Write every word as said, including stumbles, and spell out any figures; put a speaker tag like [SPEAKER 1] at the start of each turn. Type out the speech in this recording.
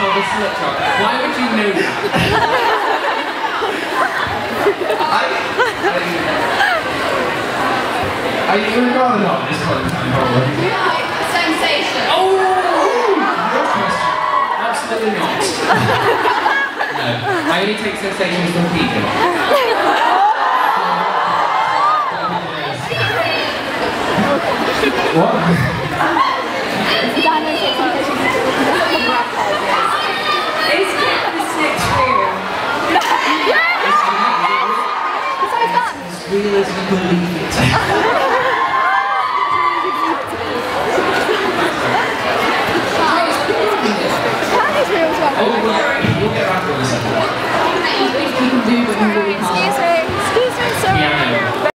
[SPEAKER 1] of a slut shop. Why would you know that? I, I, are you regarded on this point in time, probably?
[SPEAKER 2] Sensation.
[SPEAKER 1] Oh! Your question. Absolutely not. No. I only take sensations from people. What?